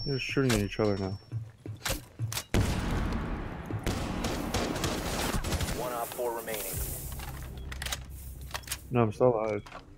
They're shooting at each other now. One op 4 remaining. No, I'm still alive.